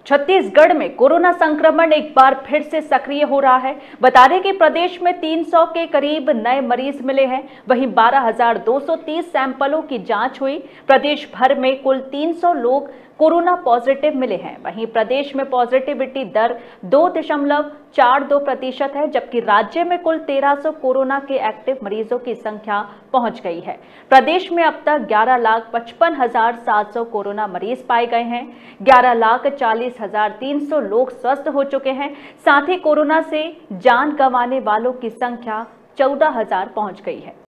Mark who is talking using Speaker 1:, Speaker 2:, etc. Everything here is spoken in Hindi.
Speaker 1: छत्तीसगढ़ में कोरोना संक्रमण एक बार फिर से सक्रिय हो रहा है। बता दें कि प्रदेश में 300 के करीब नए मरीज मिले हैं। वहीं 12,230 सैंपलों की जांच हुई। प्रदेश भर में कुल 300 लोग कोरोना पॉजिटिव मिले हैं। वहीं प्रदेश में पॉजिटिविटी दर 2.42% है, जबकि राज्य में कुल 1300 कोरोना के एक्टिव मरीजों की संख्या पहुंच गई है। प्रदेश में अब तक 11,55,700 कोरोना मरीज पाए गए हैं। 11,40,300 लोग स्वस्थ हो चुके हैं। साथ ही कोरोना से जान गंवाने वालों की संख्या 14,000 पहुंच गई है।